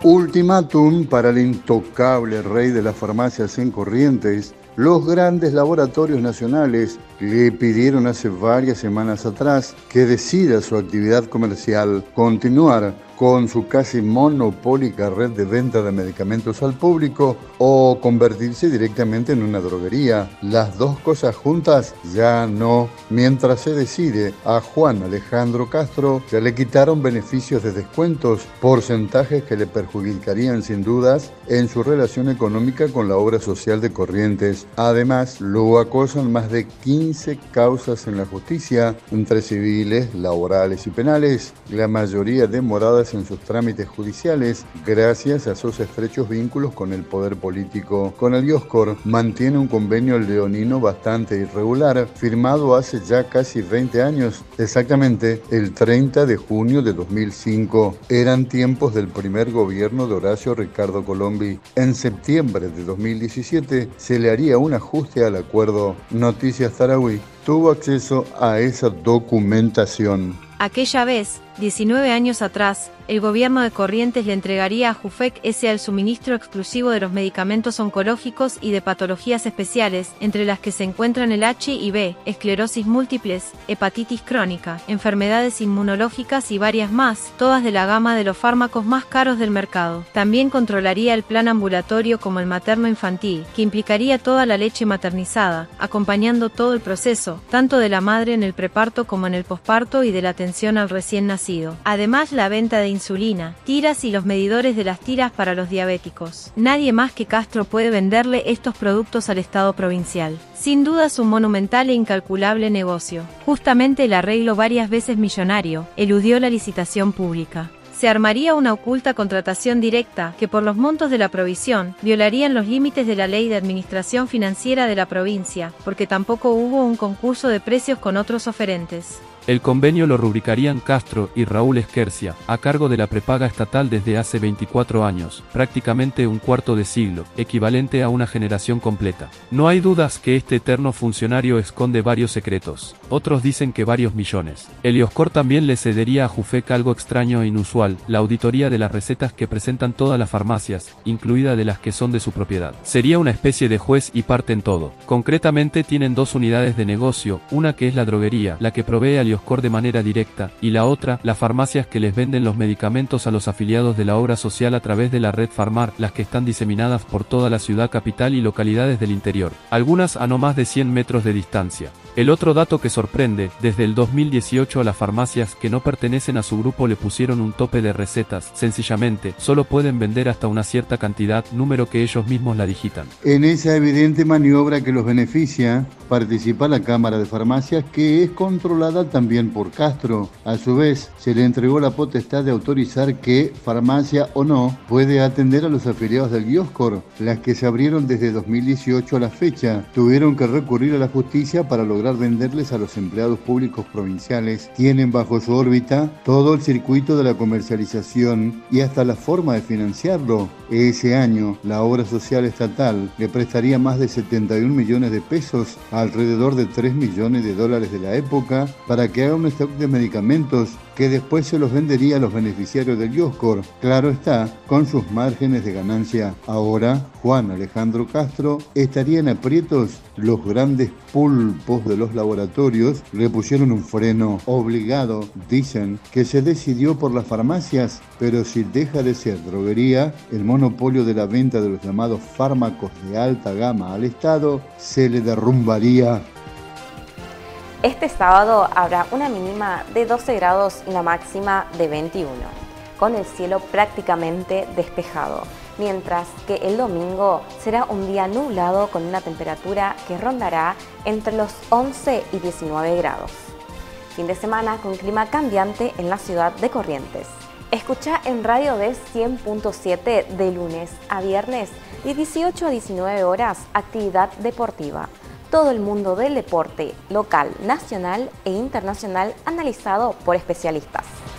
Ultimátum para el intocable rey de las farmacias en Corrientes. Los grandes laboratorios nacionales le pidieron hace varias semanas atrás que decida su actividad comercial, continuar con su casi monopólica red de venta de medicamentos al público o convertirse directamente en una droguería. Las dos cosas juntas ya no. Mientras se decide, a Juan Alejandro Castro se le quitaron beneficios de descuentos, porcentajes que le perjudicarían sin dudas en su relación económica con la obra social de Corrientes. Además, lo acosan más de 15 causas en la justicia, entre civiles, laborales y penales, la mayoría demoradas en sus trámites judiciales, gracias a sus estrechos vínculos con el poder político. Con el Dioscor mantiene un convenio leonino bastante irregular, firmado hace ya casi 20 años, exactamente el 30 de junio de 2005. Eran tiempos del primer gobierno de Horacio Ricardo Colombi. En septiembre de 2017 se le haría un ajuste al acuerdo. Noticias Tarahui tuvo acceso a esa documentación. Aquella vez, 19 años atrás, el gobierno de Corrientes le entregaría a Jufec S.A. el suministro exclusivo de los medicamentos oncológicos y de patologías especiales, entre las que se encuentran el HIV, esclerosis múltiples, hepatitis crónica, enfermedades inmunológicas y varias más, todas de la gama de los fármacos más caros del mercado. También controlaría el plan ambulatorio como el materno-infantil, que implicaría toda la leche maternizada, acompañando todo el proceso, tanto de la madre en el preparto como en el posparto y de la atención al recién nacido. Además, la venta de insulina, tiras y los medidores de las tiras para los diabéticos. Nadie más que Castro puede venderle estos productos al Estado provincial. Sin duda es un monumental e incalculable negocio. Justamente el arreglo, varias veces millonario, eludió la licitación pública. Se armaría una oculta contratación directa que por los montos de la provisión violarían los límites de la Ley de Administración Financiera de la provincia, porque tampoco hubo un concurso de precios con otros oferentes. El convenio lo rubricarían Castro y Raúl Esquercia, a cargo de la prepaga estatal desde hace 24 años, prácticamente un cuarto de siglo, equivalente a una generación completa. No hay dudas que este eterno funcionario esconde varios secretos. Otros dicen que varios millones. El Dioscor también le cedería a Jufec algo extraño e inusual, la auditoría de las recetas que presentan todas las farmacias, incluida de las que son de su propiedad. Sería una especie de juez y parte en todo. Concretamente tienen dos unidades de negocio, una que es la droguería, la que provee al Dioscor de manera directa, y la otra, las farmacias que les venden los medicamentos a los afiliados de la obra social a través de la red Farmar, las que están diseminadas por toda la ciudad capital y localidades del interior, algunas a no más de 100 metros de distancia. El otro dato que sorprende, desde el 2018 a las farmacias que no pertenecen a su grupo le pusieron un tope de recetas, sencillamente, solo pueden vender hasta una cierta cantidad, número que ellos mismos la digitan. En esa evidente maniobra que los beneficia, participa la Cámara de Farmacias, que es controlada también por Castro. A su vez, se le entregó la potestad de autorizar que, farmacia o no, puede atender a los afiliados del Dioscor. Las que se abrieron desde 2018 a la fecha, tuvieron que recurrir a la justicia para lograr venderles a los empleados públicos provinciales. Tienen bajo su órbita todo el circuito de la comercialización y hasta la forma de financiarlo. Ese año, la obra social estatal le prestaría más de 71 millones de pesos a alrededor de 3 millones de dólares de la época para que haga un stock de medicamentos que después se los vendería a los beneficiarios del Dioscor. Claro está, con sus márgenes de ganancia. Ahora, Juan Alejandro Castro estaría en aprietos. Los grandes pulpos de los laboratorios le pusieron un freno obligado. Dicen que se decidió por las farmacias, pero si deja de ser droguería, el monopolio de la venta de los llamados fármacos de alta gama al Estado se le derrumbaría. Este sábado habrá una mínima de 12 grados y una máxima de 21, con el cielo prácticamente despejado, mientras que el domingo será un día nublado con una temperatura que rondará entre los 11 y 19 grados. Fin de semana con clima cambiante en la ciudad de Corrientes. Escucha en Radio D 100.7 de lunes a viernes de 18 a 19 horas actividad deportiva. Todo el mundo del deporte local, nacional e internacional analizado por especialistas.